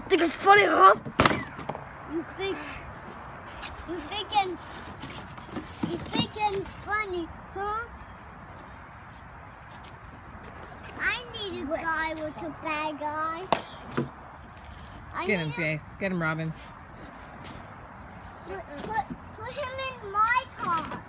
Think it's funny, huh? You think it's funny, huh? I need a guy with a bad guy. Get him, Jace. Get him, Robin. Put him in my car.